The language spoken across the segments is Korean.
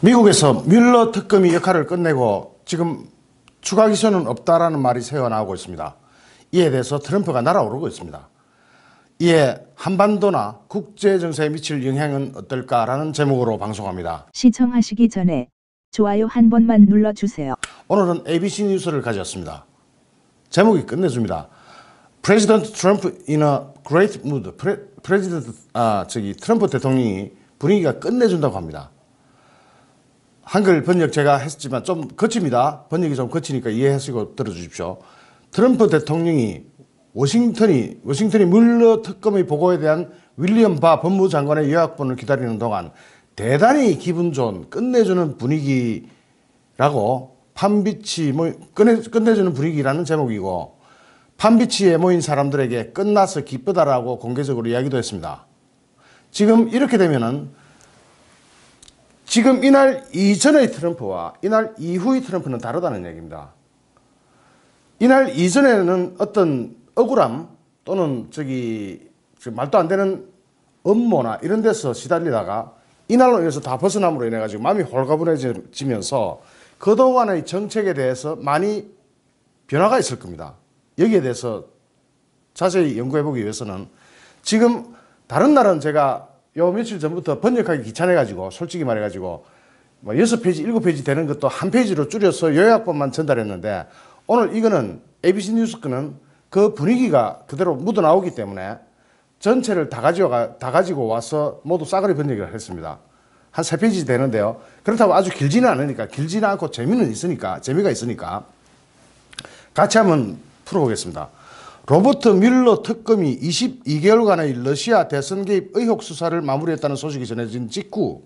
미국에서 뮬러 특검이 역할을 끝내고 지금 추가 기소는 없다라는 말이 새어나오고 있습니다. 이에 대해서 트럼프가 날아오르고 있습니다. 이에 한반도나 국제 정세에 미칠 영향은 어떨까라는 제목으로 방송합니다. 시청하시기 전에 좋아요 한 번만 눌러주세요. 오늘은 ABC 뉴스를 가져왔습니다. 제목이 끝내줍니다. President Trump in a great mood. 트럼프 대통령이 분위기가 끝내준다고 합니다. 한글 번역 제가 했지만 좀 거칩니다. 번역이 좀 거치니까 이해하시고 들어주십시오. 트럼프 대통령이 워싱턴이 뮬러 특검의 보고에 대한 윌리엄 바 법무장관의 요약본을 기다리는 동안 대단히 기분 좋은 끝내주는 분위기라고 끝내주는 분위기라는 제목이고, 판비치에 모인 사람들에게 끝나서 기쁘다라고 공개적으로 이야기도 했습니다. 지금 이렇게 되면은 지금 이날 이전의 트럼프와 이날 이후의 트럼프는 다르다는 얘기입니다. 이날 이전에는 어떤 억울함 또는 말도 안 되는 업무나 이런 데서 시달리다가 이날로 인해서 다 벗어남으로 인해 가지고 마음이 홀가분해지면서 그동안의 정책에 대해서 많이 변화가 있을 겁니다. 여기에 대해서 자세히 연구해 보기 위해서는 지금 다른 날은 제가 요 며칠 전부터 번역하기 귀찮아가지고 솔직히 말해가지고 6페이지, 7페이지 되는 것도 한 페이지로 줄여서 요약본만 전달했는데, 오늘 이거는 ABC 뉴스 거는 그 분위기가 그대로 묻어나오기 때문에 전체를 다 가지고 와서 모두 싸그리 번역을 했습니다. 한 3페이지 되는데요. 그렇다고 아주 길지는 않으니까, 길지는 않고 재미가 있으니까 같이 한번 풀어보겠습니다. 로버트 뮬러 특검이 22개월간의 러시아 대선 개입 의혹 수사를 마무리했다는 소식이 전해진 직후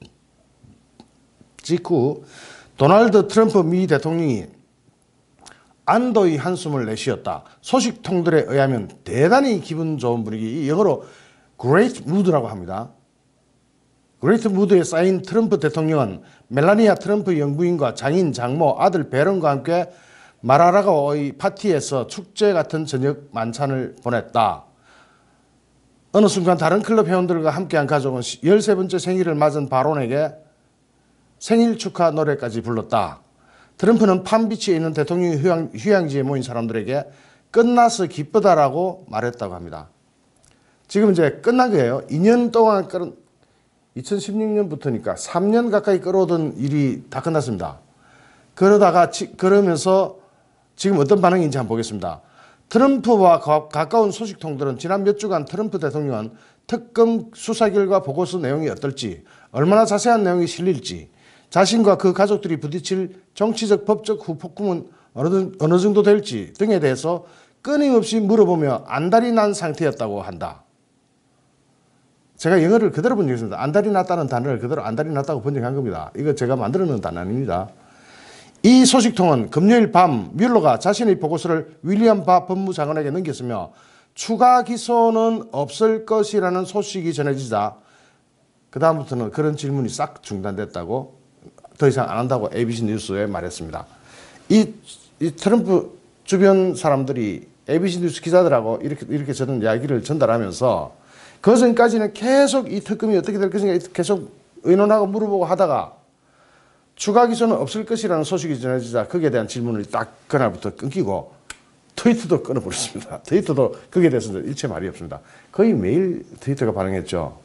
도널드 트럼프 미 대통령이 안도의 한숨을 내쉬었다. 소식통들에 의하면 대단히 기분 좋은 분위기, 영어로 Great Mood라고 합니다. Great Mood에 쌓인 트럼프 대통령은 멜라니아 트럼프 영부인과 장인, 장모, 아들 베런과 함께 마라라고의 파티에서 축제 같은 저녁 만찬을 보냈다. 어느 순간 다른 클럽 회원들과 함께한 가족은 13번째 생일을 맞은 바론에게 생일 축하 노래까지 불렀다. 트럼프는 판비치에 있는 대통령 휴양지에 모인 사람들에게 끝나서 기쁘다라고 말했다고 합니다. 지금 이제 끝난 거예요. 2년 동안 2016년부터니까 3년 가까이 끌어오던 일이 다 끝났습니다. 그러면서 지금 어떤 반응인지 한번 보겠습니다. 트럼프와 가까운 소식통들은 지난 몇 주간 트럼프 대통령은 특검 수사 결과 보고서 내용이 어떨지, 얼마나 자세한 내용이 실릴지, 자신과 그 가족들이 부딪힐 정치적 법적 후폭풍은 어느 정도 될지 등에 대해서 끊임없이 물어보며 안달이 난 상태였다고 한다. 제가 영어를 그대로 번역했습니다. 안달이 났다는 단어를 그대로 안달이 났다고 번역한 겁니다. 이거 제가 만들어 놓은 단어 아닙니다. 이 소식통은 금요일 밤 뮬러가 자신의 보고서를 윌리엄 바 법무장관에게 넘겼으며 추가 기소는 없을 것이라는 소식이 전해지자 그 다음부터는 그런 질문이 싹 중단됐다고, 더 이상 안 한다고 ABC 뉴스에 말했습니다. 이 트럼프 주변 사람들이 ABC 뉴스 기자들하고 이렇게 저는 이야기를 전달하면서 그 전까지는 계속 이 특검이 어떻게 될 것인가 계속 의논하고 물어보고 하다가 추가 기소는 없을 것이라는 소식이 전해지자 거기에 대한 질문을 딱 그날부터 끊기고 트위터도 끊어버렸습니다. 트위터도 거기에 대해서 일체 말이 없습니다. 거의 매일 트위터가 반응했죠.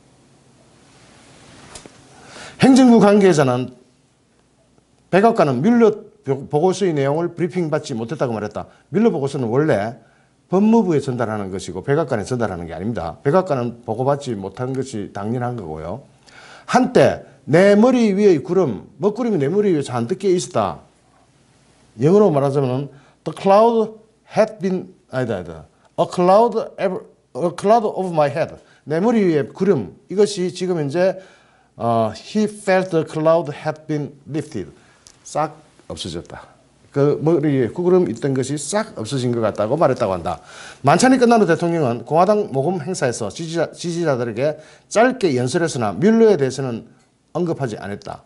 행정부 관계자는 백악관은 뮬러 보고서의 내용을 브리핑받지 못했다고 말했다. 뮬러 보고서는 원래 법무부에 전달하는 것이고 백악관에 전달하는 게 아닙니다. 백악관은 보고받지 못한 것이 당연한 거고요. 한때 내 머리 위의 구름, 먹구름이 내 머리 위에 잔뜩 깨 있었다. 영어로 말하자면 the cloud had been a cloud over my head. 내 머리 위에 구름, 이것이 지금 이제 he felt the cloud had been lifted. 싹 없어졌다. 그 머리에 구름 있던 것이 싹 없어진 것 같다고 말했다고 한다. 만찬이 끝난 후 대통령은 공화당 모금 행사에서 지지자들에게 짧게 연설했으나 뮬러에 대해서는 언급하지 않았다.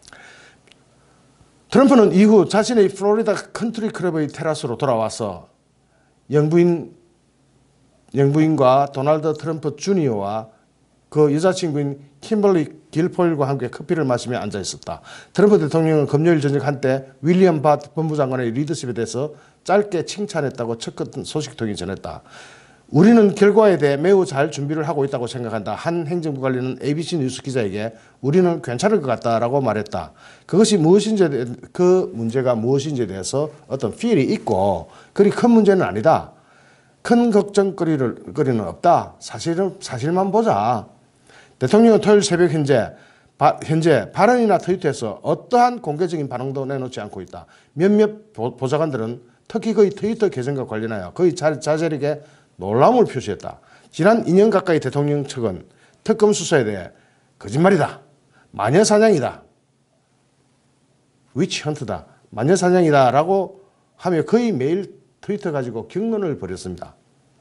트럼프는 이후 자신의 플로리다 컨트리 클럽의 테라스로 돌아와서 영부인과 도널드 트럼프 주니어와 그 여자친구인 킴벌리 길포일과 함께 커피를 마시며 앉아 있었다. 트럼프 대통령은 금요일 저녁 한때 윌리엄 바 법무장관의 리더십에 대해서 짧게 칭찬했다고 첫 소식통이 전했다. 우리는 결과에 대해 매우 잘 준비를 하고 있다고 생각한다. 한 행정부 관리는 ABC 뉴스 기자에게 우리는 괜찮을 것 같다라고 말했다. 그것이 무엇인지, 그 문제가 무엇인지에 대해서 어떤 feel이 있고 그리 큰 문제는 아니다. 큰 걱정거리는 없다. 사실만 보자. 대통령은 토요일 새벽 현재 발언이나 트위터에서 어떠한 공개적인 반응도 내놓지 않고 있다. 몇몇 보좌관들은 특히 그의 트위터 계정과 관련하여 그의 자제력에 놀라움을 표시했다. 지난 2년 가까이 대통령 측은 특검 수사에 대해 거짓말이다. 마녀사냥이다. 위치헌트다. 마녀사냥이다 라고 하며 거의 매일 트위터 가지고 격론을 벌였습니다.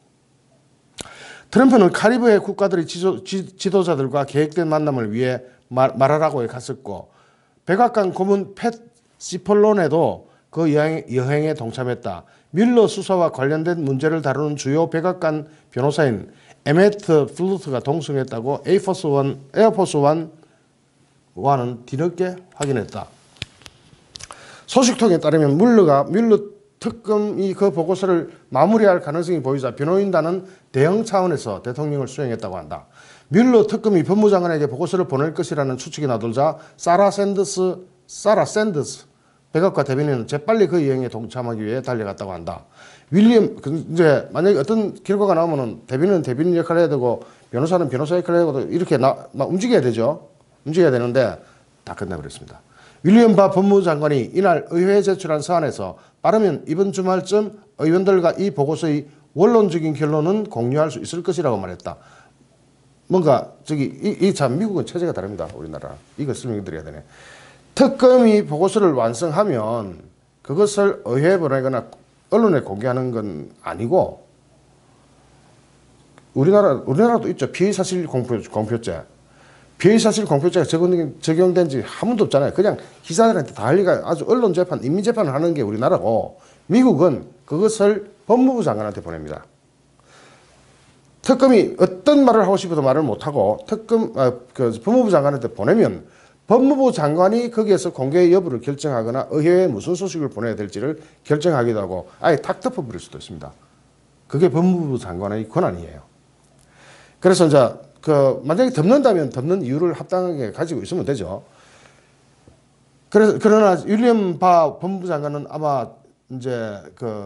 트럼프는 카리브해 국가들의 지도자들과 계획된 만남을 위해 말하라고 갔었고 백악관 고문 팻 시폴론에도 그 여행에 동참했다. 뮬러 수사와 관련된 문제를 다루는 주요 백악관 변호사인 에메트 플루트가 동승했다고 에어포스1와는 뒤늦게 확인했다. 소식통에 따르면 뮬러 특검이 그 보고서를 마무리할 가능성이 보이자 변호인단은 대응 차원에서 대통령을 수행했다고 한다. 뮬러 특검이 법무장관에게 보고서를 보낼 것이라는 추측이 나돌자 사라 샌더스 백악관 대변인은 재빨리 그 여행에 동참하기 위해 달려갔다고 한다. 이제 만약에 어떤 결과가 나오면은 대변인은 대변인 역할을 해야 되고 변호사는 변호사 역할을 해야 되고 이렇게 막 움직여야 되죠. 움직여야 되는데 다 끝내버렸습니다. 윌리엄 바 법무장관이 이날 의회에 제출한 서한에서 빠르면 이번 주말쯤 의원들과 이 보고서의 원론적인 결론은 공유할 수 있을 것이라고 말했다. 뭔가 참 미국은 체제가 다릅니다. 우리나라. 이거 설명드려야 되네. 특검이 보고서를 완성하면 그것을 의회에 보내거나 언론에 공개하는 건 아니고 우리나라도 있죠. 피의사실 공표죄. 피의사실 공표죄가 적용된 지 한 번도 없잖아요. 그냥 기사들한테 다 할 리가 아주 언론 재판, 인민 재판을 하는 게 우리나라고 미국은 그것을 법무부 장관한테 보냅니다. 특검이 어떤 말을 하고 싶어도 말을 못하고 법무부 장관한테 보내면 법무부 장관이 거기에서 공개 여부를 결정하거나 의회에 무슨 소식을 보내야 될지를 결정하기도 하고 아예 탁 덮어버릴 수도 있습니다. 그게 법무부 장관의 권한이에요. 그래서 이제 만약에 덮는다면 덮는 이유를 합당하게 가지고 있으면 되죠. 그러나 윌리엄 바 법무부 장관은 아마 이제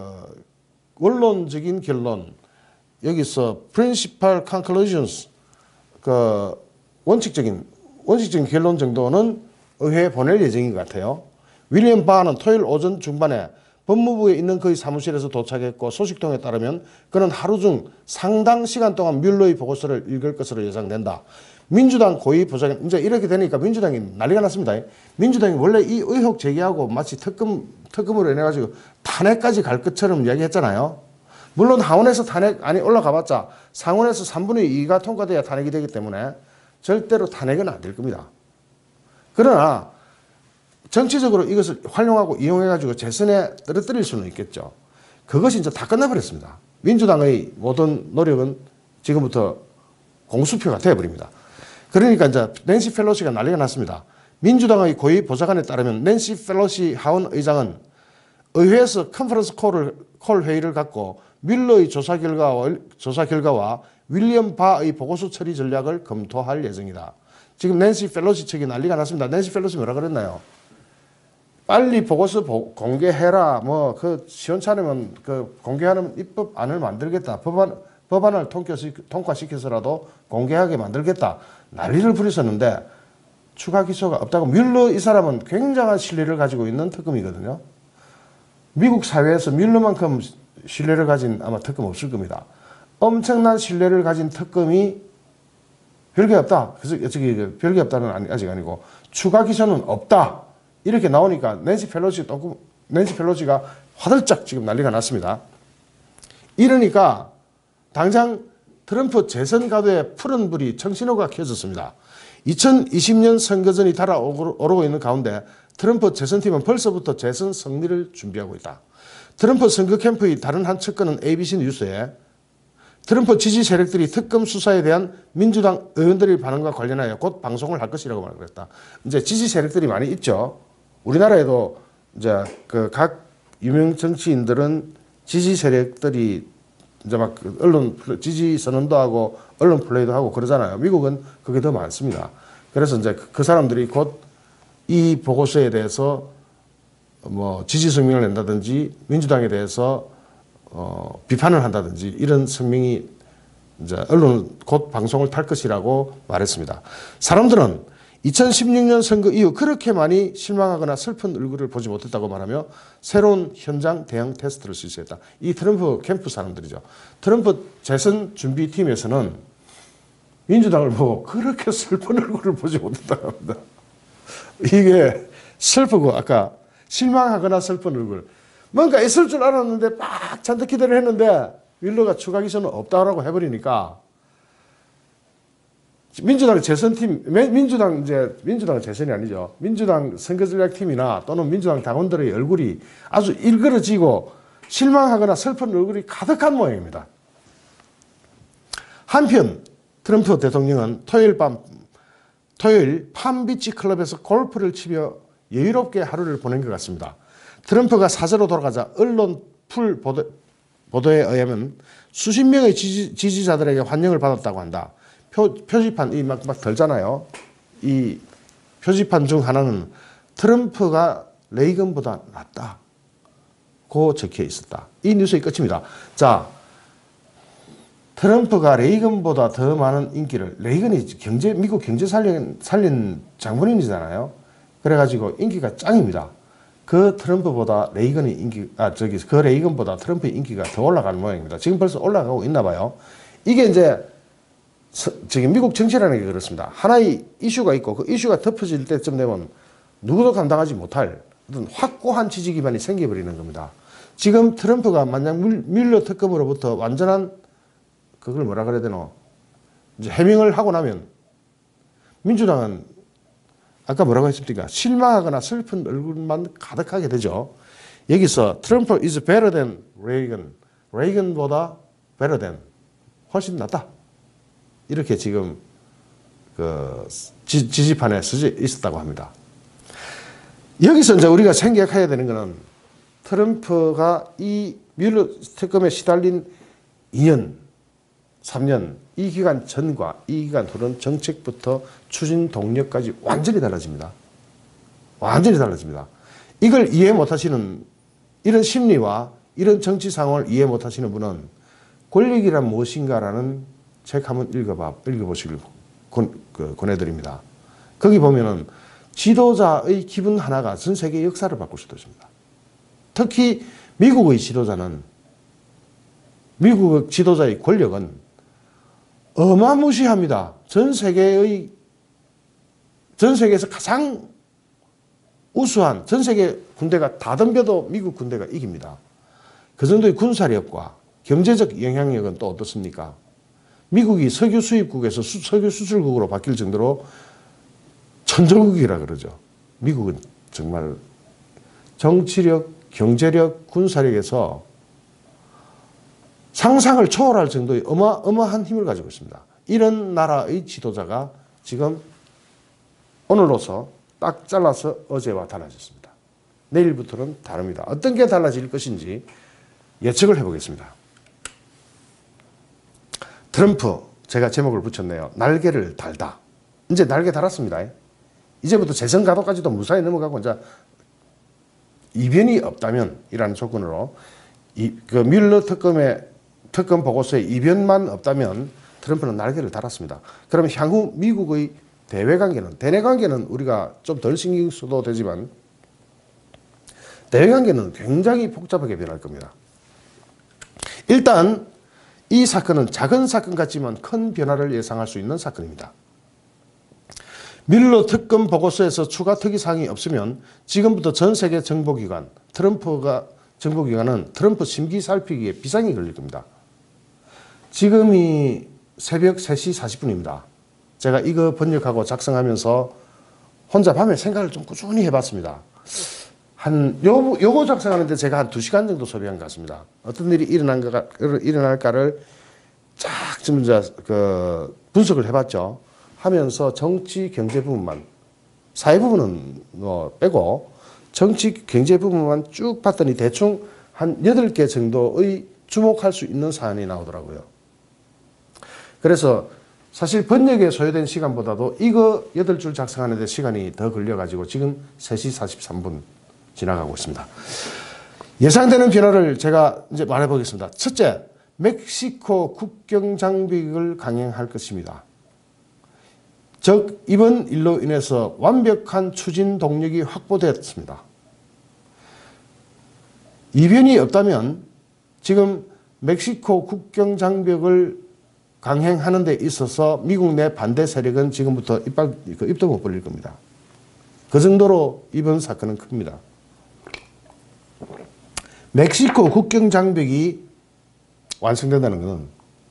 원론적인 결론, 여기서 principal conclusions, 원칙적인 결론 정도는 의회에 보낼 예정인 것 같아요. 윌리엄 바는 토요일 오전 중반에 법무부에 있는 그의 사무실에서 도착했고 소식통에 따르면 그는 하루 중 상당 시간 동안 뮬러의 보고서를 읽을 것으로 예상된다. 민주당 고위 보좌관, 이제 이렇게 되니까 민주당이 난리가 났습니다. 민주당이 원래 이 의혹 제기하고 마치 특검으로 인해가지고 탄핵까지 갈 것처럼 이야기했잖아요. 물론 하원에서 탄핵안이 올라가봤자 상원에서 3분의 2가 통과돼야 탄핵이 되기 때문에 절대로 탄핵은 안 될 겁니다. 그러나 정치적으로 이것을 활용하고 이용해가지고 재선에 떨어뜨릴 수는 있겠죠. 그것이 이제 다 끝나버렸습니다. 민주당의 모든 노력은 지금부터 공수표가 되어버립니다. 그러니까 이제 낸시 펠로시가 난리가 났습니다. 민주당의 고위 보좌관에 따르면 낸시 펠로시 하원 의장은 의회에서 컨퍼런스 콜 회의를 갖고 뮬러의 조사 결과와 윌리엄 바의 보고서 처리 전략을 검토할 예정이다. 지금 낸시 펠로시 측이 난리가 났습니다. 낸시 펠로시 뭐라 그랬나요? 빨리 보고서 공개해라. 시원찮으면 공개하는 입법안을 만들겠다. 법안을 통과시켜서라도 공개하게 만들겠다. 난리를 부렸었는데 추가 기소가 없다고. 뮬러 이 사람은 굉장한 신뢰를 가지고 있는 특검이거든요. 미국 사회에서 뮬러만큼 신뢰를 가진 아마 특검 없을 겁니다. 엄청난 신뢰를 가진 특검이 별게 없다. 그래서 별게 없다는 아직 아니고 추가 기소는 없다. 이렇게 나오니까 낸시 펠로시가 화들짝 지금 난리가 났습니다. 이러니까 당장 트럼프 재선 가도에 푸른 불이 청신호가 켜졌습니다. 2020년 선거전이 달아오르고 있는 가운데 트럼프 재선팀은 벌써부터 재선 승리를 준비하고 있다. 트럼프 선거 캠프의 다른 한 측근은 ABC 뉴스에 트럼프 지지 세력들이 특검 수사에 대한 민주당 의원들의 반응과 관련하여 곧 방송을 할 것이라고 말했다. 이제 지지 세력들이 많이 있죠. 우리나라에도 이제 그 각 유명 정치인들은 지지 세력들이 이제 막 언론 지지 선언도 하고 언론 플레이도 하고 그러잖아요. 미국은 그게 더 많습니다. 그래서 이제 그 사람들이 곧 이 보고서에 대해서 뭐 지지 성명을 낸다든지 민주당에 대해서 비판을 한다든지 이런 성명이 이제 언론 곧 방송을 탈 것이라고 말했습니다. 사람들은 2016년 선거 이후 그렇게 많이 실망하거나 슬픈 얼굴을 보지 못했다고 말하며 새로운 현장 대응 테스트를 실시했다. 이 트럼프 캠프 사람들이죠. 트럼프 재선 준비팀에서는 민주당을 보고 그렇게 슬픈 얼굴을 보지 못했다고 합니다. 이게 슬프고 아까 실망하거나 슬픈 얼굴. 뭔가 있을 줄 알았는데 막 잔뜩 기대를 했는데 윌러가 추가 기소는 없다라고 해버리니까 민주당 재선팀, 민주당 재선이 아니죠. 민주당 선거전략팀이나 또는 민주당 당원들의 얼굴이 아주 일그러지고 실망하거나 슬픈 얼굴이 가득한 모양입니다. 한편 트럼프 대통령은 토요일 팜비치 클럽에서 골프를 치며 여유롭게 하루를 보낸 것 같습니다. 트럼프가 사저로 돌아가자 언론 풀 보도에 의하면 수십 명의 지지자들에게 환영을 받았다고 한다. 표지판 막 들잖아요. 이 표지판 중 하나는 트럼프가 레이건보다 낫다고 적혀 있었다. 이 뉴스의 끝입니다. 자, 트럼프가 레이건보다 더 많은 인기를, 레이건이 미국 경제 살린 장본인이잖아요. 그래가지고 인기가 짱입니다. 그 트럼프보다 그 레이건보다 트럼프의 인기가 더 올라가는 모양입니다. 지금 벌써 올라가고 있나 봐요. 이게 이제 지금 미국 정치라는 게 그렇습니다. 하나의 이슈가 있고 그 이슈가 덮어질 때쯤 되면 누구도 감당하지 못할 어떤 확고한 지지 기반이 생겨버리는 겁니다. 지금 트럼프가 만약 뮬러 특검으로부터 완전한 그걸 뭐라 그래야 되노? 이제 해명을 하고 나면 민주당은 아까 뭐라고 했습니까? 실망하거나 슬픈 얼굴만 가득하게 되죠. 여기서 트럼프 is better than Reagan. 레이건보다 better than. 훨씬 낫다. 이렇게 지금 그 지지판에 쓰여 있었다고 합니다. 여기서 이제 우리가 생각해야 되는 것은 트럼프가 이 뮬러 특검에 시달린 2년, 3년 이 기간 전과 이 기간 후는 정책부터 추진 동력까지 완전히 달라집니다. 완전히 달라집니다. 이걸 이해 못하시는 이런 심리와 이런 정치 상황을 이해 못하시는 분은 권력이란 무엇인가라는 책 한번 읽어보시길 권해드립니다. 거기 보면은 지도자의 기분 하나가 전 세계 역사를 바꿀 수도 있습니다. 특히 미국의 지도자의 권력은 어마무시합니다. 전 세계에서 가장 우수한 전 세계 군대가 다 덤벼도 미국 군대가 이깁니다. 그 정도의 군사력과 경제적 영향력은 또 어떻습니까? 미국이 석유 수입국에서 석유 수출국으로 바뀔 정도로 천조국이라 그러죠. 미국은 정말 정치력, 경제력, 군사력에서 상상을 초월할 정도의 어마어마한 힘을 가지고 있습니다. 이런 나라의 지도자가 지금 오늘로서 딱 잘라서 어제와 달라졌습니다. 내일부터는 다릅니다. 어떤 게 달라질 것인지 예측을 해보겠습니다. 트럼프, 제가 제목을 붙였네요. 날개를 달다. 이제 날개 달았습니다. 이제부터 재선 가도까지도 무사히 넘어가고 이제 이변이 없다면 이라는 조건으로 그 뮬러 특검 보고서에 이변만 없다면 트럼프는 날개를 달았습니다. 그러면 향후 미국의 대외 관계는 우리가 좀 덜 신경 써도 되지만 대외 관계는 굉장히 복잡하게 변할 겁니다. 일단 이 사건은 작은 사건 같지만 큰 변화를 예상할 수 있는 사건입니다. 뮬러 특검 보고서에서 추가 특이사항이 없으면 지금부터 전 세계 정보기관은 트럼프 심기 살피기에 비상이 걸릴 겁니다. 지금이 새벽 3시 40분입니다. 제가 이거 번역하고 작성하면서 혼자 밤에 생각을 좀 꾸준히 해봤습니다. 요거 작성하는데 제가 한 2시간 정도 소비한 것 같습니다. 어떤 일이 일어날까를 쫙 지금 이제 그 분석을 해봤죠. 하면서 정치 경제 부분만, 사회 부분은 뭐 빼고 정치 경제 부분만 쭉 봤더니 대충 한 8개 정도의 주목할 수 있는 사안이 나오더라고요. 그래서 사실 번역에 소요된 시간보다도 이거 8줄 작성하는 데 시간이 더 걸려가지고 지금 3시 43분 지나가고 있습니다. 예상되는 변화를 제가 이제 말해보겠습니다. 첫째, 멕시코 국경 장벽을 강행할 것입니다. 즉 이번 일로 인해서 완벽한 추진 동력이 확보되었습니다. 이변이 없다면 지금 멕시코 국경 장벽을 강행하는 데 있어서 미국 내 반대 세력은 지금부터 입도 못 벌릴 겁니다. 그 정도로 이번 사건은 큽니다. 멕시코 국경 장벽이 완성된다는 것은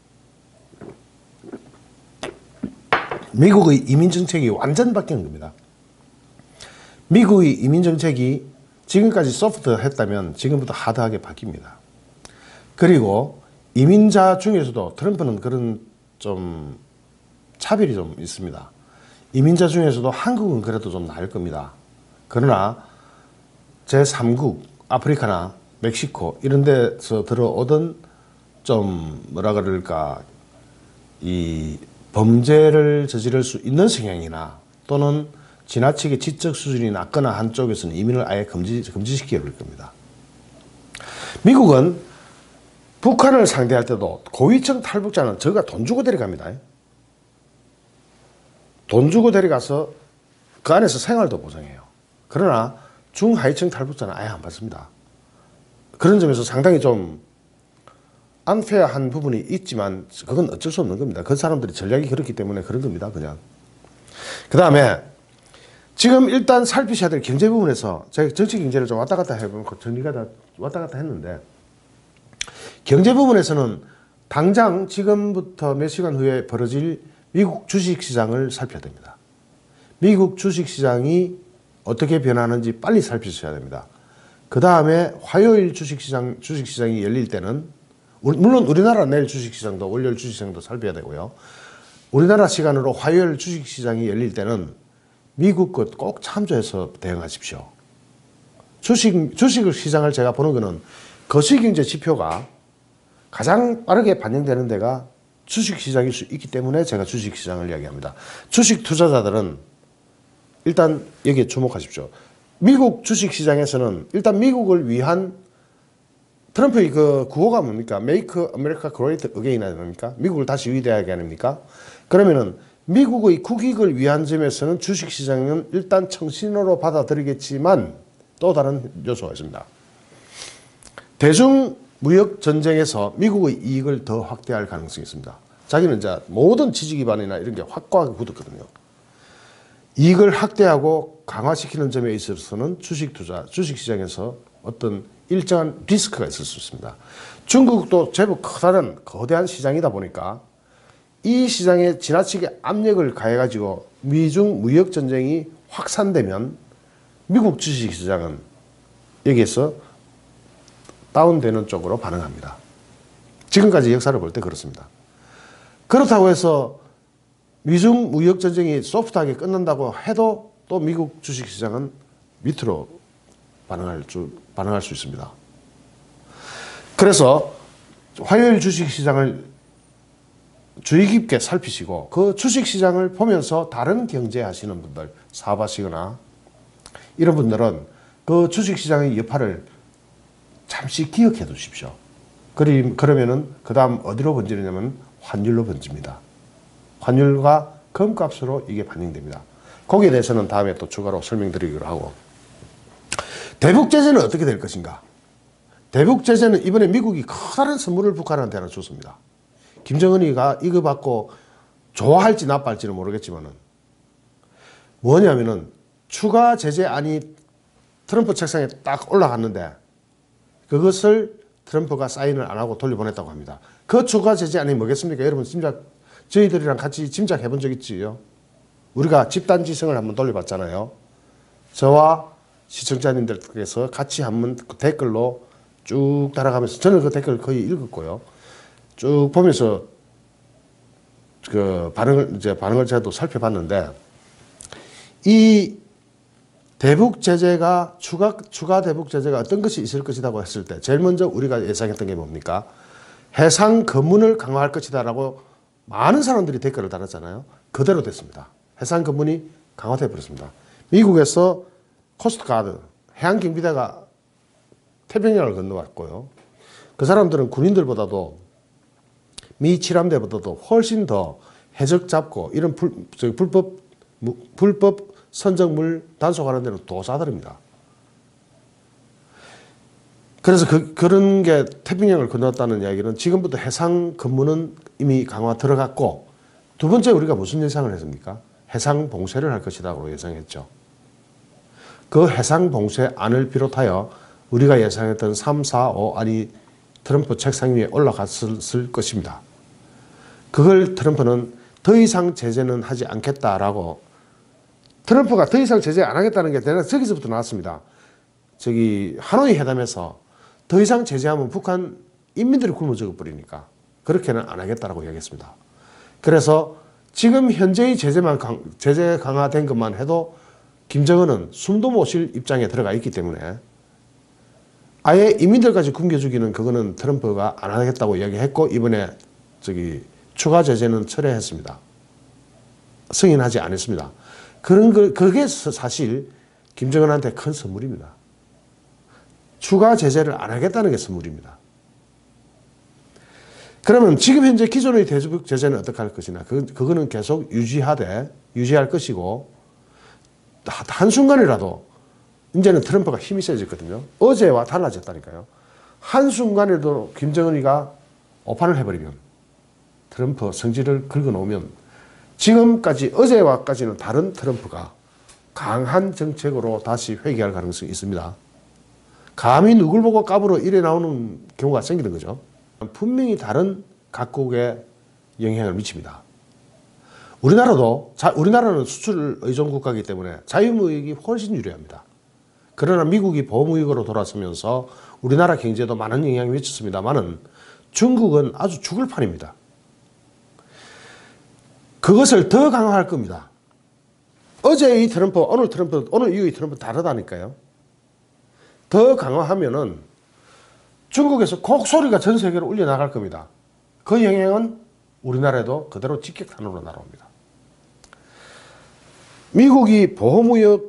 미국의 이민 정책이 완전 바뀌는 겁니다. 미국의 이민 정책이 지금까지 소프트했다면 지금부터 하드하게 바뀝니다. 그리고 이민자 중에서도 트럼프는 그런 좀 차별이 좀 있습니다. 이민자 중에서도 한국은 그래도 좀 나을 겁니다. 그러나 제3국, 아프리카나 멕시코 이런 데서 들어오던 좀 뭐라 그럴까 이 범죄를 저지를 수 있는 성향이나 또는 지나치게 지적 수준이 낮거나 한쪽에서는 이민을 아예 금지시켜 버릴 겁니다. 미국은 북한을 상대할 때도 고위층 탈북자는 저가 돈 주고 데려갑니다. 돈 주고 데려가서 그 안에서 생활도 보장해요. 그러나 중하위층 탈북자는 아예 안 받습니다. 그런 점에서 상당히 좀 unfair한 부분이 있지만 그건 어쩔 수 없는 겁니다. 그 사람들이 전략이 그렇기 때문에 그런 겁니다. 그냥. 그 다음에 지금 일단 살피셔야 될 경제 부분에서 제가 정치 경제를 좀 왔다 갔다 해보면 정리가 다 왔다 갔다 했는데 경제 부분에서는 당장 지금부터 몇 시간 후에 벌어질 미국 주식시장을 살펴야 됩니다. 미국 주식시장이 어떻게 변하는지 빨리 살피셔야 됩니다. 그 다음에 화요일 주식시장이 열릴 때는 물론 우리나라 내일 주식시장도 월요일 주식시장도 살펴야 되고요. 우리나라 시간으로 화요일 주식시장이 열릴 때는 미국 것 꼭 참조해서 대응하십시오. 주식 시장을 제가 보는 거는 거시경제 지표가 가장 빠르게 반영되는 데가 주식시장일 수 있기 때문에 제가 주식시장을 이야기합니다. 주식 투자자들은 일단 여기에 주목하십시오. 미국 주식시장에서는 일단 미국을 위한 트럼프의 그 구호가 뭡니까? Make America Great Again 아닙니까? 미국을 다시 위대하게 아닙니까? 그러면은 미국의 국익을 위한 점에서는 주식시장은 일단 청신호로 받아들이겠지만 또 다른 요소가 있습니다. 대중무역전쟁에서 미국의 이익을 더 확대할 가능성이 있습니다. 자기는 이제 모든 지지 기반이나 이런 게 확고하게 굳었거든요. 이익을 확대하고 강화시키는 점에 있어서는 주식시장에서 어떤 일정한 리스크가 있을 수 있습니다. 중국도 제법 커다란 거대한 시장이다 보니까 이 시장에 지나치게 압력을 가해가지고 미중 무역전쟁이 확산되면 미국 주식시장은 여기에서 다운되는 쪽으로 반응합니다. 지금까지 역사를 볼 때 그렇습니다. 그렇다고 해서 미중 무역전쟁이 소프트하게 끝난다고 해도 또 미국 주식시장은 밑으로 반응할 수 있습니다. 그래서 화요일 주식시장을 주의 깊게 살피시고 그 주식시장을 보면서 다른 경제하시는 분들, 사업하시거나 이런 분들은 그 주식시장의 여파를 잠시 기억해 두십시오. 그러면은 그 다음 어디로 번지느냐면 환율로 번집니다. 환율과 금값으로 이게 반영됩니다. 거기에 대해서는 다음에 또 추가로 설명드리기로 하고 대북제재는 어떻게 될 것인가? 대북제재는 이번에 미국이 커다란 선물을 북한한테 하나 줬습니다. 김정은이가 이거 받고 좋아할지 나빠할지는 모르겠지만은 뭐냐면은 추가 제재안이 트럼프 책상에 딱 올라갔는데 그것을 트럼프가 사인을 안 하고 돌려보냈다고 합니다. 그 추가 제재안이 뭐겠습니까? 여러분 저희들이랑 같이 짐작해 본 적 있지요? 우리가 집단지성을 한번 돌려봤잖아요. 저와 시청자님들께서 같이 한번 그 댓글로 쭉 따라가면서 저는 그 댓글 거의 읽었고요. 쭉 보면서 그 반응을 제가 또 살펴봤는데 이 대북 제재가 추가 대북 제재가 어떤 것이 있을 것이라고 했을 때 제일 먼저 우리가 예상했던 게 뭡니까? 해상 검문을 강화할 것이다라고 많은 사람들이 댓글을 달았잖아요. 그대로 됐습니다. 해상 검문이 강화돼 버렸습니다. 미국에서 코스트가드 해양 경비대가 태평양을 건너왔고요. 그 사람들은 군인들보다도 미 칠함대보다도 훨씬 더 해적 잡고 이런 불법 선적물 단속하는 데는 도사들입니다. 그래서 그런 게 태평양을 건넜다는 이야기는 지금부터 해상 근무는 이미 강화 들어갔고 두 번째 우리가 무슨 예상을 했습니까? 해상 봉쇄를 할 것이라고 예상했죠. 그 해상 봉쇄안을 비롯하여 우리가 예상했던 3, 4, 5안이 트럼프 책상 위에 올라갔을 것입니다. 그걸 트럼프는 더 이상 제재는 하지 않겠다라고 트럼프가 더 이상 제재 안 하겠다는 게 저기서부터 나왔습니다. 저기 하노이 회담에서 더 이상 제재하면 북한 인민들이 굶어 죽어버리니까 그렇게는 안 하겠다라고 이야기했습니다. 그래서 지금 현재의 제재 강화된 것만 해도 김정은은 숨도 못 쉴 입장에 들어가 있기 때문에 아예 인민들까지 굶겨 죽이는 그거는 트럼프가 안 하겠다고 이야기했고 이번에 추가 제재는 철회했습니다. 승인하지 않았습니다. 그게 사실 김정은한테 큰 선물입니다. 추가 제재를 안 하겠다는 게 선물입니다. 그러면 지금 현재 기존의 대북 제재는 어떻게 할 것이냐. 그거는 계속 유지할 것이고 한순간이라도 이제는 트럼프가 힘이 세졌거든요. 어제와 달라졌다니까요. 한순간에도 김정은이가 오판을 해버리면 트럼프 성질을 긁어놓으면 지금까지 어제와까지는 다른 트럼프가 강한 정책으로 다시 회귀할 가능성이 있습니다. 감히 누굴 보고 까불어 이래 나오는 경우가 생기는 거죠. 분명히 다른 각국에 영향을 미칩니다. 우리나라는 수출 의존 국가이기 때문에 자유무역이 훨씬 유리합니다. 그러나 미국이 보호무역으로 돌아서면서 우리나라 경제도 많은 영향이 미쳤습니다만은 중국은 아주 죽을 판입니다. 그것을 더 강화할 겁니다. 어제의 트럼프, 오늘 이후의 트럼프 다르다니까요. 더 강화하면은 중국에서 곡소리가 전 세계로 울려 나갈 겁니다. 그 영향은 우리나라에도 그대로 직격탄으로 날아옵니다. 미국이 보호무역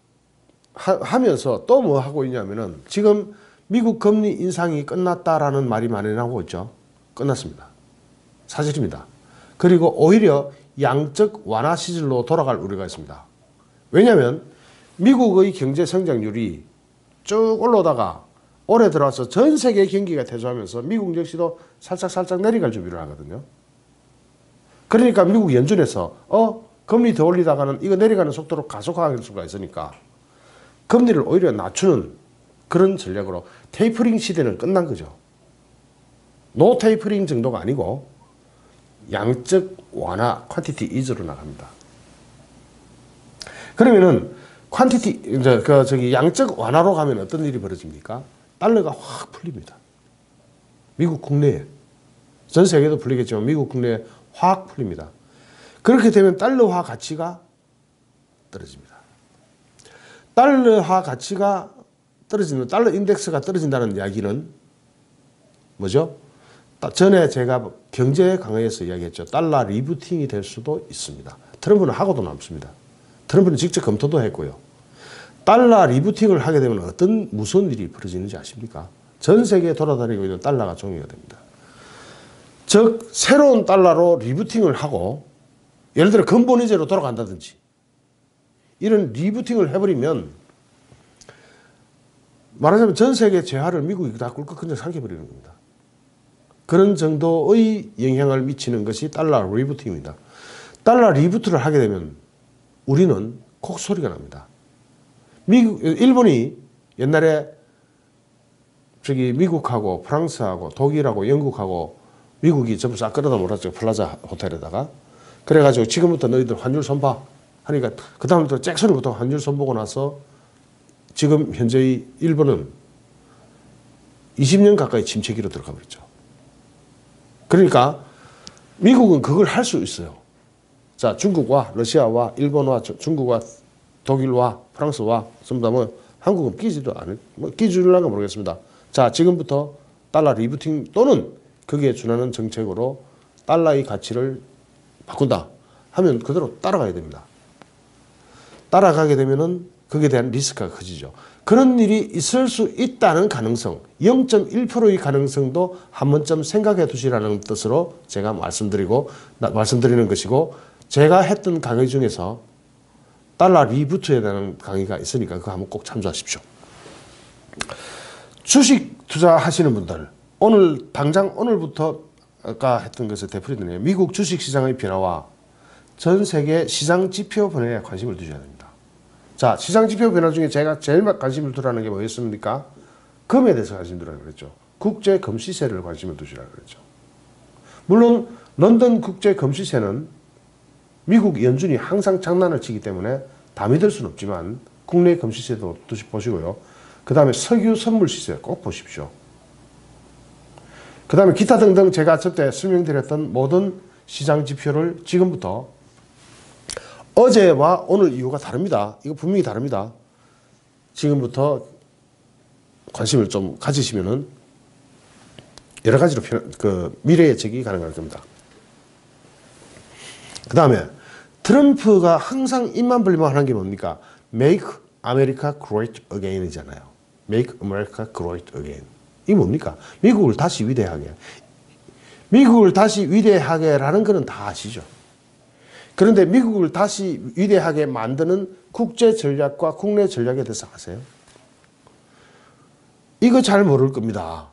하면서 또 뭐 하고 있냐면은 지금 미국 금리 인상이 끝났다라는 말이 많이 나오고 있죠. 끝났습니다. 사실입니다. 그리고 오히려 양적 완화 시즌로 돌아갈 우려가 있습니다. 왜냐하면 미국의 경제 성장률이 쭉 올라오다가 올해 들어와서 전 세계 경기가 퇴소하면서 미국 역시도 살짝 내려갈 준비를 하거든요. 그러니까 미국 연준에서 금리 더 올리다가는 이거 내려가는 속도로 가속화할 수가 있으니까 금리를 오히려 낮추는 그런 전략으로 테이퍼링 시대는 끝난 거죠. 노 테이퍼링 정도가 아니고 양적 완화, 퀀티티 이즈로 나갑니다. 그러면은 양적 완화로 가면 어떤 일이 벌어집니까? 달러가 확 풀립니다. 미국 국내에, 전 세계도 풀리겠지만 미국 국내에 확 풀립니다. 그렇게 되면 달러화 가치가 떨어집니다. 달러화 가치가 떨어지면 달러 인덱스가 떨어진다는 이야기는 뭐죠? 전에 제가 경제 강의에서 이야기했죠. 달러 리부팅이 될 수도 있습니다. 트럼프는 하고도 남습니다. 트럼프는 직접 검토도 했고요. 달러 리부팅을 하게 되면 무슨 일이 벌어지는지 아십니까? 전 세계에 돌아다니고 있는 달러가 종이가 됩니다. 즉 새로운 달러로 리부팅을 하고 예를 들어 근본이제로 돌아간다든지 이런 리부팅을 해버리면 말하자면 전 세계 재화를 미국이 다 꿀꺽 그냥 삼켜버리는 겁니다. 그런 정도의 영향을 미치는 것이 달러 리부팅입니다. 달러 리부트를 하게 되면 우리는 콕소리가 납니다. 일본이 옛날에 미국하고 프랑스하고 독일하고 영국하고 미국이 전부 싹 끌어다 몰았죠. 플라자 호텔에다가. 그래가지고 지금부터 너희들 환율 손봐 하니까 그 다음부터 잭슨부터 환율 손보고 나서 지금 현재의 일본은 20년 가까이 침체기로 들어가 버렸죠. 그러니까 미국은 그걸 할 수 있어요. 자, 중국과 러시아와 일본과 중국과 독일과 프랑스와 전부 다 뭐 한국은 끼지도 않을, 뭐 끼줄란가 모르겠습니다. 자, 지금부터 달러 리부팅 또는 거기에 준하는 정책으로 달러의 가치를 바꾼다 하면 그대로 따라가야 됩니다. 따라가게 되면은 거기에 대한 리스크가 커지죠. 그런 일이 있을 수 있다는 가능성, 0.1%의 가능성도 한 번쯤 생각해 두시라는 뜻으로 제가 말씀드리는 것이고, 제가 했던 강의 중에서 달러 리부트에 대한 강의가 있으니까 그거 한번 꼭 참조하십시오. 주식 투자하시는 분들, 당장 오늘부터 아까 했던 것을 되풀이드네요. 미국 주식시장의 변화와 전 세계 시장 지표 변화에 관심을 두셔야 됩니다. 자, 시장 지표 변화 중에 제가 제일 관심을 두라는 게 뭐였습니까? 금에 대해서 관심 두라고 그랬죠. 국제 금시세를 관심을 두시라고 그랬죠. 물론 런던 국제 금시세는 미국 연준이 항상 장난을 치기 때문에 다 믿을 수는 없지만 국내 금시세도 보시고요. 그 다음에 석유 선물 시세 꼭 보십시오. 그 다음에 기타 등등 제가 저때 설명드렸던 모든 시장 지표를 지금부터 어제와 오늘 이유가 다릅니다. 이거 분명히 다릅니다. 지금부터 관심을 좀 가지시면은 여러 가지로 미래 예측이 가능할 겁니다. 그 다음에 트럼프가 항상 입만 벌리면 하는 게 뭡니까? Make America Great Again 이잖아요. Make America Great Again. 이게 뭡니까? 미국을 다시 위대하게. 미국을 다시 위대하게라는 거는 다 아시죠. 그런데 미국을 다시 위대하게 만드는 국제 전략과 국내 전략에 대해서 아세요? 이거 잘 모를 겁니다.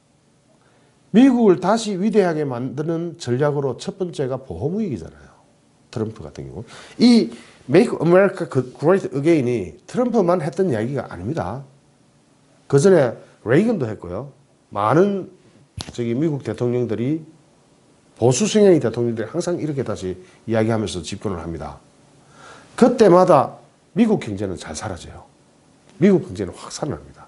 미국을 다시 위대하게 만드는 전략으로 첫 번째가 보호무역이잖아요. 트럼프 같은 경우. 이 Make America Great Again이 트럼프만 했던 이야기가 아닙니다. 그 전에 레이건도 했고요. 많은 미국 대통령들이 보수 성향의 대통령들이 항상 이렇게 다시 이야기하면서 집권을 합니다. 그때마다 미국 경제는 잘 사라져요. 미국 경제는 확 살아납니다.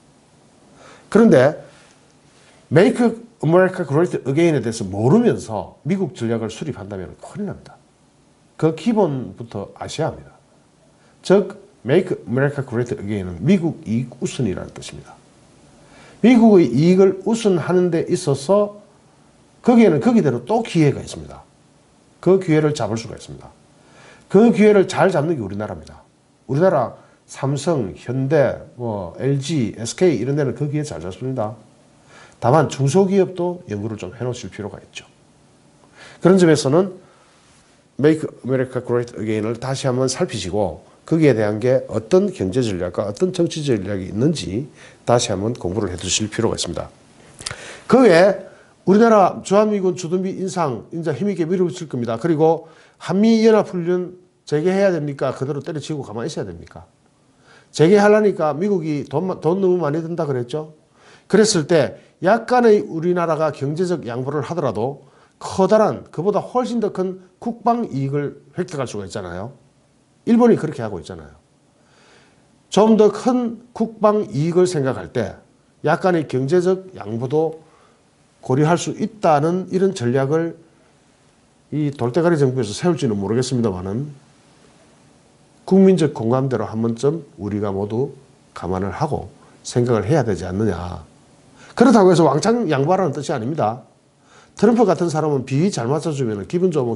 그런데 Make America Great Again에 대해서 모르면서 미국 전략을 수립한다면 큰일 납니다. 그 기본부터 아셔야 합니다. 즉 Make America Great Again은 미국 이익 우선이라는 뜻입니다. 미국의 이익을 우선하는 데 있어서 거기에는 거기대로 또 기회가 있습니다. 그 기회를 잡을 수가 있습니다. 그 기회를 잘 잡는 게 우리나라입니다. 우리나라 삼성, 현대, LG, SK 이런 데는 그 기회 잘 잡습니다. 다만 중소기업도 연구를 좀 해놓으실 필요가 있죠. 그런 점에서는 Make America Great Again을 다시 한번 살피시고 거기에 대한 게 어떤 경제 전략과 어떤 정치 전략이 있는지 다시 한번 공부를 해 두실 필요가 있습니다. 그 외에 우리나라 주한미군 주둔비 인상 이제 힘있게 밀어붙일 겁니다. 그리고 한미연합훈련 재개해야 됩니까? 그대로 때려치고 가만히 있어야 됩니까? 재개하려니까 미국이 돈 너무 많이 든다 그랬죠? 그랬을 때 약간의 우리나라가 경제적 양보를 하더라도 커다란 그보다 훨씬 더 큰 국방 이익을 획득할 수가 있잖아요. 일본이 그렇게 하고 있잖아요. 좀 더 큰 국방 이익을 생각할 때 약간의 경제적 양보도 고려할 수 있다는 이런 전략을 이 돌대가리 정부에서 세울지는 모르겠습니다만은 국민적 공감대로 한 번쯤 우리가 모두 감안을 하고 생각을 해야 되지 않느냐. 그렇다고 해서 왕창 양보하라는 뜻이 아닙니다. 트럼프 같은 사람은 비위 잘 맞춰주면 기분 좋으면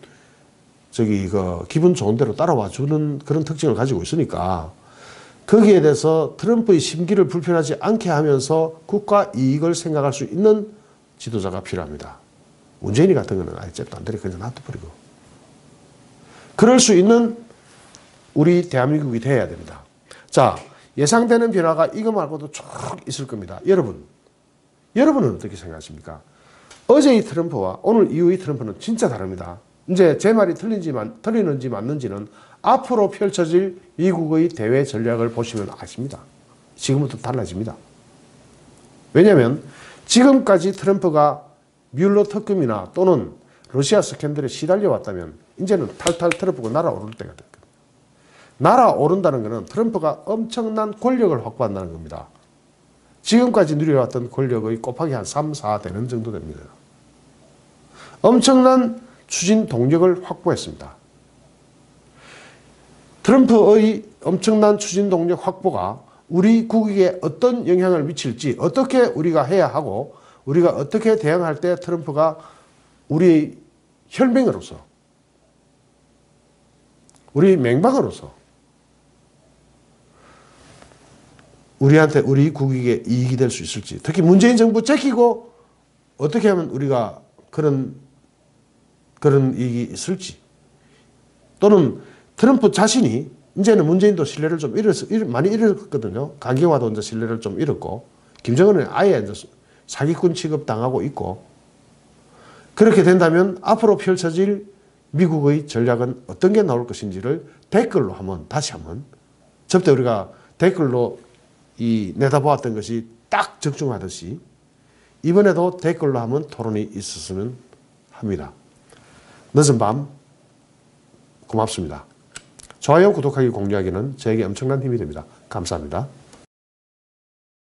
기분 좋은 대로 따라와 주는 그런 특징을 가지고 있으니까 거기에 대해서 트럼프의 심기를 불편하지 않게 하면서 국가 이익을 생각할 수 있는 지도자가 필요합니다. 문재인이 같은 거는 아예 잽도 안 되니까 그냥 놔둬버리고. 그럴 수 있는 우리 대한민국이 되어야 됩니다. 자, 예상되는 변화가 이거 말고도 쭉 있을 겁니다. 여러분은 어떻게 생각하십니까? 어제의 트럼프와 오늘 이후의 트럼프는 진짜 다릅니다. 이제 제 말이 틀리는지 맞는지는 앞으로 펼쳐질 미국의 대외 전략을 보시면 아십니다. 지금부터 달라집니다. 왜냐하면 지금까지 트럼프가 뮬러 특검이나 또는 러시아 스캔들에 시달려 왔다면 이제는 탈탈 털어보고 날아오를 때가 됐거든요. 날아오른다는 것은 트럼프가 엄청난 권력을 확보한다는 겁니다. 지금까지 누려왔던 권력의 곱하기 한 3, 4 되는 정도 됩니다. 엄청난 추진 동력을 확보했습니다. 트럼프의 엄청난 추진 동력 확보가 우리 국익에 어떤 영향을 미칠지, 어떻게 우리가 해야 하고 우리가 어떻게 대응할 때 트럼프가 우리의 혈맹으로서, 우리 맹방으로서 우리한테 우리 국익에 이익이 될 수 있을지, 특히 문재인 정부 제끼고 어떻게 하면 우리가 그런 이익이 있을지, 또는 트럼프 자신이 이제는 문재인도 신뢰를 좀 많이 잃었거든요. 강경화도 이제 신뢰를 좀 잃었고, 김정은은 아예 이제 사기꾼 취급 당하고 있고, 그렇게 된다면 앞으로 펼쳐질 미국의 전략은 어떤 게 나올 것인지를 댓글로 다시 한번 저때 우리가 댓글로 내다보았던 것이 딱 적중하듯이 이번에도 댓글로 한번 토론이 있었으면 합니다. 늦은 밤 고맙습니다. 좋아요, 구독하기, 공유하기는 저에게 엄청난 힘이 됩니다. 감사합니다.